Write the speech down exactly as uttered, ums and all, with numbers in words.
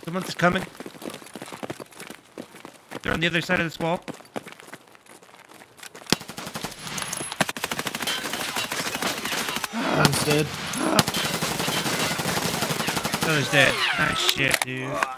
Someone's coming. They're on the other side of this wall. One's dead. Other's dead. Ah, shit, dude.